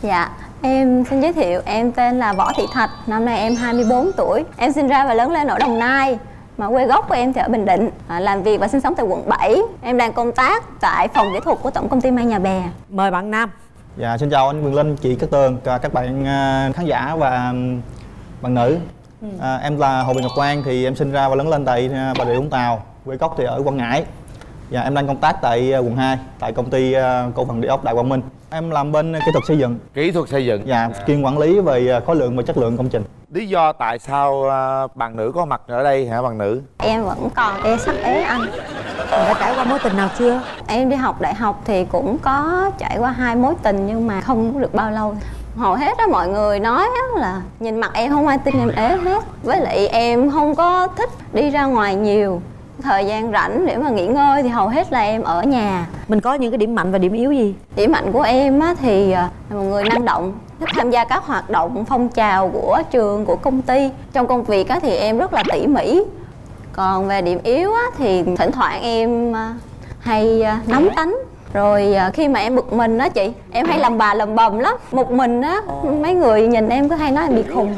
Dạ, em xin giới thiệu, em tên là Võ Thị Thạch, năm nay em 24 tuổi. Em sinh ra và lớn lên ở Đồng Nai, mà quê gốc của em thì ở Bình Định. Làm việc và sinh sống tại quận 7. Em đang công tác tại phòng kỹ thuật của Tổng công ty May Nhà Bè. Mời bạn nam. Dạ, xin chào anh Quyền Linh, chị Cát Tường, các bạn khán giả và bạn nữ. Em là Hồ Bình Ngọc Quang, thì em sinh ra và lớn lên tại Bà Rịa Vũng Tàu, quê gốc thì ở Quảng Ngãi. Dạ, em đang công tác tại quận 2, tại công ty cổ phần địa ốc Đại Quang Minh. Em làm bên kỹ thuật xây dựng. Kỹ thuật xây dựng. Dạ, chuyên quản lý về khối lượng và chất lượng công trình. Lý do tại sao bạn nữ có mặt ở đây hả bạn nữ? Em vẫn còn sắc ế anh. Mình đã trải qua mối tình nào chưa? Em đi học đại học thì cũng có trải qua 2 mối tình nhưng mà không được bao lâu. Hầu hết đó mọi người nói là nhìn mặt em không ai tin em ế hết. Với lại em không có thích đi ra ngoài nhiều. Thời gian rảnh để mà nghỉ ngơi thì hầu hết là em ở nhà. Mình có những cái điểm mạnh và điểm yếu gì? Điểm mạnh của em thì là một người năng động, thích tham gia các hoạt động phong trào của trường, của công ty. Trong công việc thì em rất là tỉ mỉ. Còn về điểm yếu thì thỉnh thoảng em hay nóng tính. Rồi khi mà em bực mình đó chị, em hay làm bà làm bầm lắm. Một mình á, mấy người nhìn em cứ hay nói em bị khùng.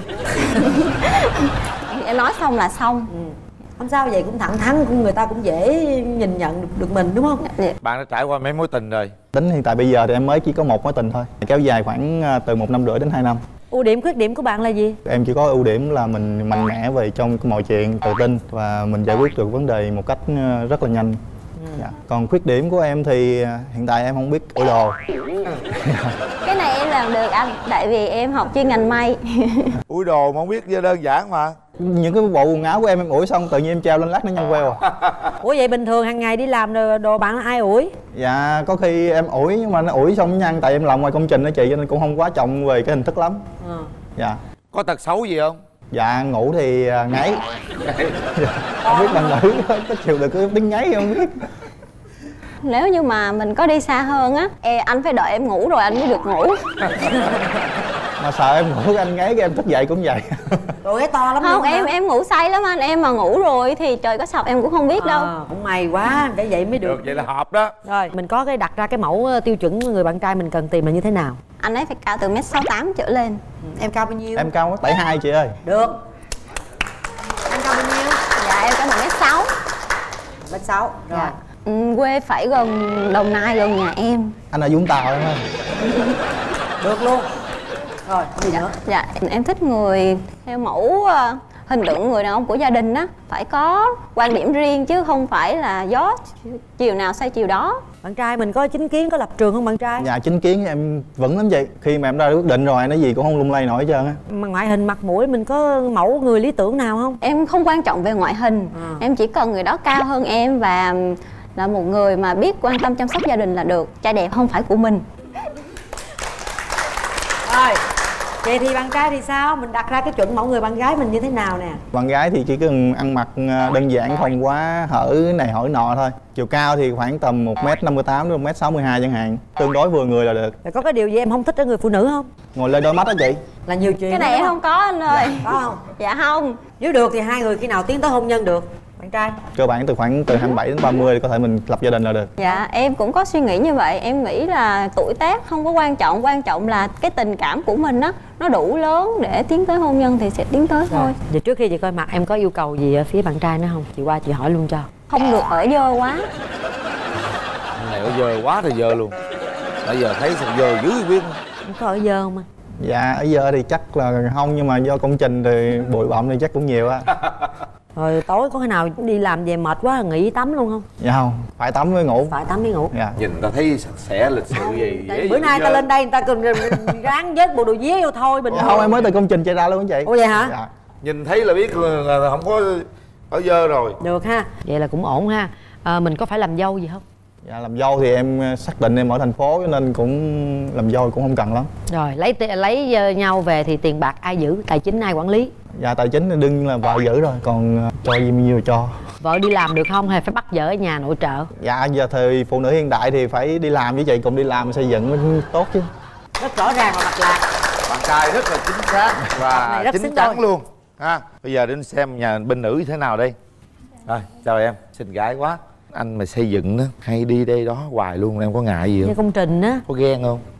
Em nói xong là xong. Không sao, vậy cũng thẳng thắn, người ta cũng dễ nhìn nhận được mình đúng không? Dạ. Bạn đã trải qua mấy mối tình rồi? Tính hiện tại bây giờ thì em mới chỉ có một mối tình thôi, kéo dài khoảng từ 1 năm rưỡi đến 2 năm. Ưu điểm khuyết điểm của bạn là gì? Em chỉ có ưu điểm là mình mạnh mẽ về trong mọi chuyện, tự tin và mình giải quyết được vấn đề một cách rất là nhanh. Dạ. Còn khuyết điểm của em thì hiện tại em không biết ủi đồ. Cái này em làm được anh, tại vì em học chuyên ngành may. Ủi đồ mà không biết đơn giản mà. Những cái bộ quần áo của em ủi xong tự nhiên em treo lên lát nó nhăn queo à. Ủa vậy bình thường hàng ngày đi làm đồ bạn là ai ủi? Dạ, có khi em ủi nhưng mà nó ủi xong nó nhăn, tại em làm ngoài công trình đó chị, cho nên cũng không quá trọng về cái hình thức lắm. Dạ. Có tật xấu gì không? Dạ, ngủ thì ngáy. Không biết bạn nữ có chịu được cái tiếng ngáy không biết. Nếu như mà mình có đi xa hơn á, anh phải đợi em ngủ rồi anh mới được ngủ. Mà sợ em ngủ anh ngáy cái em thức dậy cũng vậy. Đồ cái to lắm. Không, em ngủ say lắm anh, em mà ngủ rồi thì trời có sập em cũng không biết đâu. Cũng may quá, để vậy mới được. Vậy là hợp đó. Rồi, mình có cái đặt ra cái mẫu tiêu chuẩn người bạn trai mình cần tìm là như thế nào? Anh ấy phải cao từ 1m68 trở lên. Em cao bao nhiêu? Em cao 1m72 chị ơi. Được. Em cao bao nhiêu? Dạ em cao 1m6. 1m6. Rồi. Dạ. Quê phải gần Đồng Nai, gần nhà em. Anh ở Vũng Tàu em ơi. Được luôn. Rồi, gì nữa? Dạ, em thích người theo mẫu hình tượng người đàn ông của gia đình á, phải có quan điểm riêng chứ không phải là gió chiều nào xoay chiều đó. Bạn trai mình có chính kiến, có lập trường không bạn trai? Dạ, chính kiến em vững lắm chị. Khi mà em ra quyết định rồi nói gì cũng không lung lay nổi hết trơn á. Mà ngoại hình mặt mũi mình có mẫu người lý tưởng nào không? Em không quan trọng về ngoại hình, em chỉ cần người đó cao hơn em và là một người mà biết quan tâm chăm sóc gia đình là được. Trai đẹp không phải của mình. Rồi, vậy thì bạn trai thì sao? Mình đặt ra cái chuẩn mẫu người bạn gái mình như thế nào nè? Bạn gái thì chỉ cần ăn mặc đơn giản, không quá hở này hở nọ thôi. Chiều cao thì khoảng tầm 1m58 đến 1m62 chẳng hạn. Tương đối vừa người là được. Rồi có cái điều gì em không thích ở người phụ nữ không? Ngồi lên đôi mắt đó chị. Là nhiều chuyện. Cái này em không có anh ơi. Có không? Dạ không. Nếu được thì hai người khi nào tiến tới hôn nhân được? Bạn trai? Cơ bản từ khoảng từ 27 đến 30 thì có thể mình lập gia đình là được. Dạ em cũng có suy nghĩ như vậy. Em nghĩ là tuổi tác không có quan trọng, quan trọng là cái tình cảm của mình á, nó đủ lớn để tiến tới hôn nhân thì sẽ tiến tới thôi. Vậy trước khi chị coi mặt em có yêu cầu gì ở phía bạn trai nữa không? Chị qua chị hỏi luôn cho. Không được ở dơ quá. Anh này ở dơ quá thì dơ luôn. Bây giờ thấy sao dơ dữ biết. Em có ở dơ không anh? Dạ, ở giờ thì chắc là không, nhưng mà do công trình thì bụi bặm thì chắc cũng nhiều á. Rồi tối có khi nào đi làm về mệt quá nghỉ tắm luôn không? Dạ không, phải tắm mới ngủ. Phải tắm mới ngủ. Dạ. Nhìn ta thấy sạch sẽ lịch sự gì. Bữa nay ta lên đây người ta cần ráng vớt bộ đồ vía vô thôi bình Dạ thường. không, em mới từ công trình chạy ra luôn chị. Ủa vậy hả? Dạ. Nhìn thấy là biết là không có ở dơ rồi. Được ha, vậy là cũng ổn ha. Mình có phải làm dâu gì không? Dạ, làm dâu thì em xác định em ở thành phố cho nên cũng làm dâu cũng không cần lắm. Rồi lấy nhau về thì tiền bạc ai giữ, tài chính ai quản lý? Dạ, tài chính thì đương nhiên là vợ giữ rồi, còn cho gì bao nhiêu cho. Vợ đi làm được không hay phải bắt vợ ở nhà nội trợ? Dạ, giờ thời phụ nữ hiện đại thì phải đi làm với chị, cùng đi làm xây dựng mới tốt chứ. Rất rõ ràng và mạch lạc. Bạn trai rất là chính xác và rất chính xứng chắn đôi luôn ha. Bây giờ đến xem nhà bên nữ như thế nào đây. Rồi, chào em, xinh gái quá. Anh mà xây dựng đó hay đi đây đó hoài luôn, em có ngại gì Như không? công trình á. Có ghen không?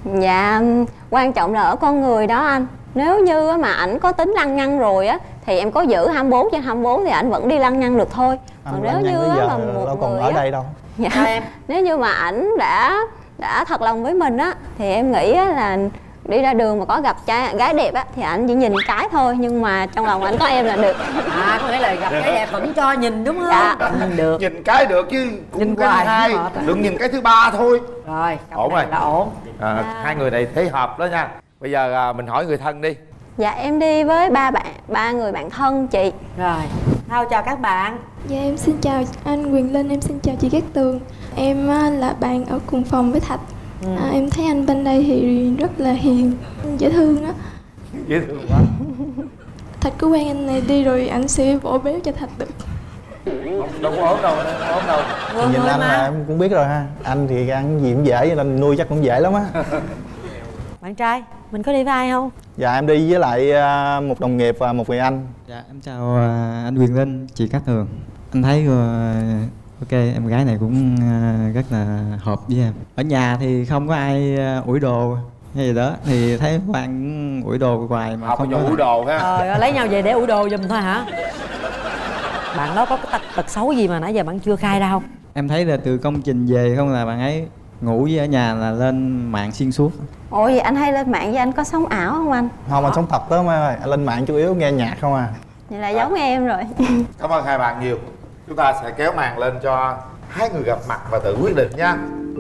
Dạ, quan trọng là ở con người đó anh. Nếu như mà ảnh có tính lăng nhăng rồi á thì em có giữ 24/24 thì ảnh vẫn đi lăng nhăng được thôi. Còn nếu như mà một đâu còn người ở á, đây đâu. dạ, em nếu như mà ảnh đã thật lòng với mình á thì em nghĩ á là đi ra đường mà có gặp trai gái đẹp á thì ảnh chỉ nhìn cái thôi, nhưng mà trong lòng ảnh có em là được. có nghĩa là gặp cái đẹp vẫn cho nhìn đúng không? Dạ. Được. Nhìn cái được chứ cũng Nhìn cái hoài thứ hai cũng mệt á. đừng nhìn cái thứ ba thôi. Rồi, cặp Ổn này rồi. là ổn. Hai người này thấy hợp đó nha. Bây giờ mình hỏi người thân đi. Dạ, em đi với ba người bạn thân chị. Rồi, Thao chào các bạn. Dạ em xin chào anh Quyền Linh, em xin chào chị Cát Tường. Em là bạn ở cùng phòng với Thạch. Em thấy anh bên đây thì rất là hiền, dễ thương á. Dễ thương quá. Thạch cứ quen anh này đi rồi anh sẽ vỗ béo cho Thạch được. Đâu có ổn đâu, ổn đâu. Nhìn anh là em cũng biết rồi ha. Anh thì ăn gì cũng dễ nên nuôi chắc cũng dễ lắm á. Bạn trai, mình có đi với ai không? Dạ em đi với lại một đồng nghiệp và một người anh. Dạ em chào anh Quyền Linh, chị Cát Tường. Anh thấy ok, em gái này cũng rất là hợp với em. Ở nhà thì không có ai ủi đồ hay gì đó, thì thấy Hoàng ủi đồ hoài mà Học không cho có ủi đồ ha. Lấy nhau về để ủi đồ giùm thôi hả? Bạn đó có cái tật xấu gì mà nãy giờ bạn chưa khai ra không? Em thấy là từ công trình về không là bạn ấy ngủ với ở nhà là lên mạng xuyên suốt. Ủa vậy anh hay lên mạng với anh có sống ảo không anh? Không, anh sống thật đó em ơi. Anh lên mạng chủ yếu nghe nhạc không à. Vậy là giống em rồi. Cảm ơn hai bạn nhiều. Chúng ta sẽ kéo màn lên cho hai người gặp mặt và tự quyết định nha.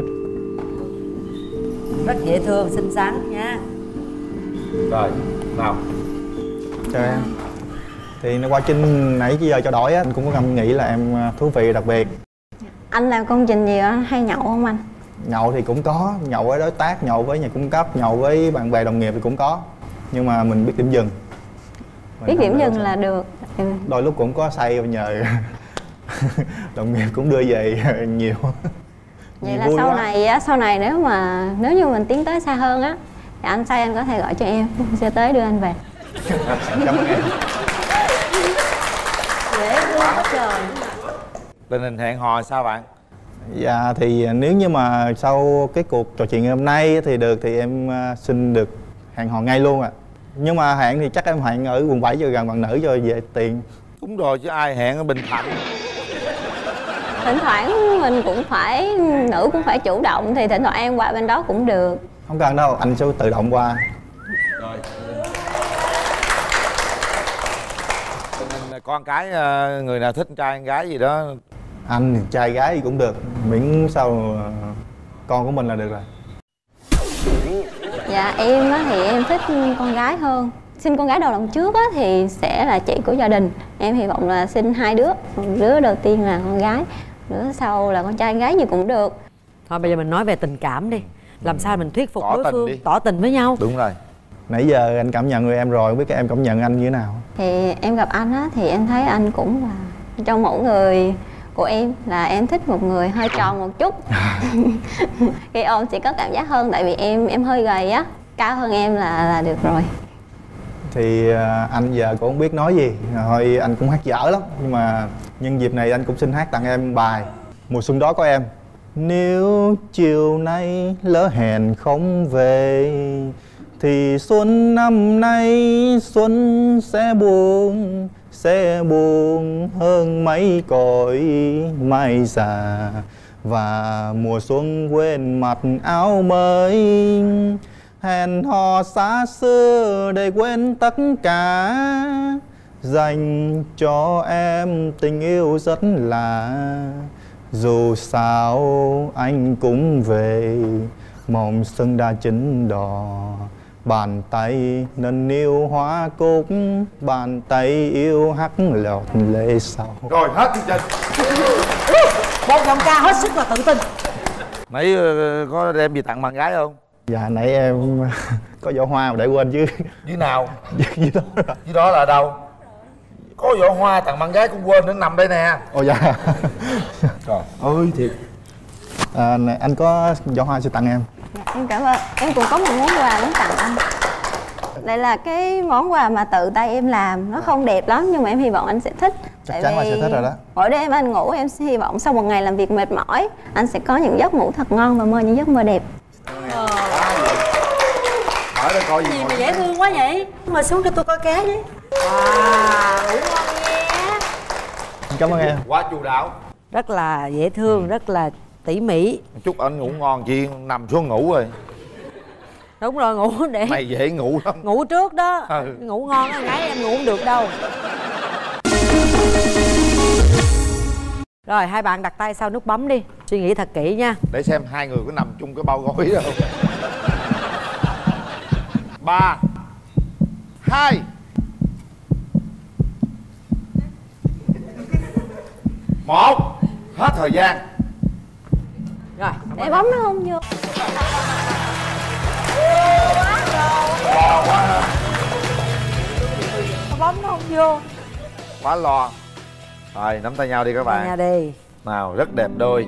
Rất dễ thương, xinh xắn nha. Rồi, nào. Chào em. Thì qua trình nãy giờ trao đổi á, anh cũng có cảm nghĩ là em thú vị đặc biệt. Anh làm công trình gì anh hay nhậu không anh? Nhậu thì cũng có, nhậu với đối tác, nhậu với nhà cung cấp, nhậu với bạn bè đồng nghiệp thì cũng có. Nhưng mà mình biết điểm dừng. Biết điểm dừng là được. Đôi lúc cũng có say và nhờ đồng nghiệp cũng đưa về nhiều. Vậy Nhiều là vui sau quá. này á, sau này nếu như mình tiến tới xa hơn á thì anh say anh có thể gọi cho em sẽ tới đưa anh về. Cảm ơn em. Dễ thương quá trời. Tình hình hẹn hò sao bạn? Dạ thì nếu như mà sau cái cuộc trò chuyện ngày hôm nay thì được thì em xin được hẹn hò ngay luôn ạ. Nhưng mà hẹn thì chắc em hẹn ở quận 7 cho gần bạn nữ cho về tiền. Đúng rồi chứ ai hẹn ở Bình Thạnh. Thỉnh thoảng mình cũng phải, nữ cũng phải chủ động thì thỉnh thoảng em qua bên đó cũng được. Không cần đâu, anh sẽ tự động qua. Rồi. Tình hình con cái người nào thích trai con gái gì đó. Anh thì trai gái gì cũng được, miễn sao con của mình là được rồi. Dạ em á thì em thích con gái hơn. Sinh con gái đầu lòng trước á thì sẽ là chị của gia đình. Em hy vọng là sinh 2 đứa. Đứa đầu tiên là con gái, đứa sau là con trai gái gì cũng được. Thôi bây giờ mình nói về tình cảm đi. Làm sao mình thuyết phục Tỏ đối tình phương đi. tỏ tình với nhau. Đúng rồi. Nãy giờ anh cảm nhận người em rồi, không biết các em cảm nhận anh như thế nào? Thì em gặp anh á thì em thấy anh cũng là trong mẫu người của em là em thích một người hơi tròn một chút. Khi ôm sẽ có cảm giác hơn tại vì em hơi gầy á, cao hơn em là được rồi. Thì anh giờ cũng không biết nói gì, thôi anh cũng hát dở lắm. Nhưng mà nhân dịp này anh cũng xin hát tặng em bài Mùa xuân đó có em. Nếu chiều nay lỡ hẹn không về thì xuân năm nay xuân sẽ buồn hơn mấy cõi mai già. Và mùa xuân quên mặc áo mới, hẹn hò xa xưa để quên tất cả, dành cho em tình yêu rất lạ. Dù sao anh cũng về, mong xuân đã chín đỏ. Bàn tay nâng niu hoa cúc, bàn tay yêu hắt lọt lệ sầu. Rồi hết chương trình. Một giọng ca hết sức là tự tin. Nãy có đem gì tặng bạn gái không? Dạ nãy em có giỏ hoa mà để quên chứ. Như nào? Gì đó rồi. Chứ đó là đâu? Có giỏ hoa tặng bạn gái cũng quên, nó nằm đây nè. Ồ dạ. Trời ơi thiệt. Này, anh có giỏ hoa sẽ tặng em. Dạ, em cảm ơn. Em cũng có một món quà muốn tặng anh. Đây là cái món quà mà tự tay em làm. Nó không đẹp lắm nhưng mà em hy vọng anh sẽ thích. Chắc chắn là sẽ thích rồi đó. Mỗi đêm anh ngủ em hy vọng sau một ngày làm việc mệt mỏi anh sẽ có những giấc ngủ thật ngon và mơ những giấc mơ đẹp. đó coi gì Gì mà ngồi dễ thương quá vậy? Ngồi xuống cho tôi coi ké với. Wow, ngủ ngon nghe. Cảm ơn em. quá chu đáo. Rất là dễ thương, rất là tỉ mỉ. Chúc anh ngủ ngon, chị nằm xuống ngủ rồi. Đúng rồi, ngủ để Mày dễ ngủ lắm. ngủ trước đó. Ừ. Ngủ ngon á, gái em ngủ không được đâu. Rồi, hai bạn đặt tay sau nút bấm đi. Suy nghĩ thật kỹ nha. Để xem hai người có nằm chung cái bao gói đó không. 3 2 1. Hết thời gian. Rồi, Để bấm nó không vô. Lo quá ha. bấm nó không vô. Quá lo. Rồi nắm tay nhau đi các bạn. Nhà đi. Nào, rất đẹp đôi.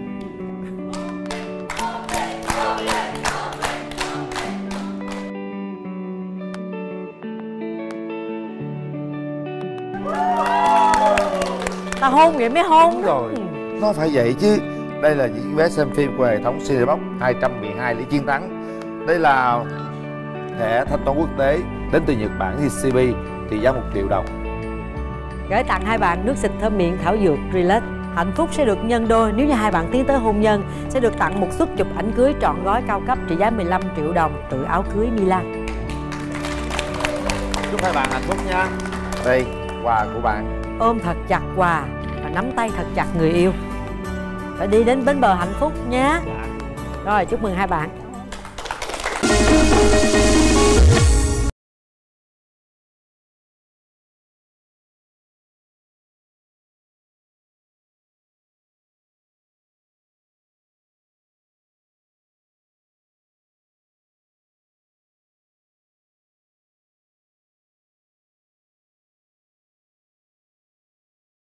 Ta hôn vậy mới hôn. Đúng rồi, nó phải vậy chứ. Đây là những vé xem phim của hệ thống Cinebox 212 Lý Chiến Thắng. Đây là thẻ thanh toán quốc tế đến từ Nhật Bản JCB, trị giá 1 triệu đồng. Gửi tặng hai bạn nước xịt thơm miệng thảo dược Relax. Hạnh phúc sẽ được nhân đôi nếu như hai bạn tiến tới hôn nhân. Sẽ được tặng một suất chụp ảnh cưới trọn gói cao cấp trị giá 15 triệu đồng, tự áo cưới Milan. Chúc hai bạn hạnh phúc nha. Đây, quà của bạn. Ôm thật chặt quà và nắm tay thật chặt người yêu. Phải đi đến bến bờ hạnh phúc nhé. Rồi, chúc mừng hai bạn.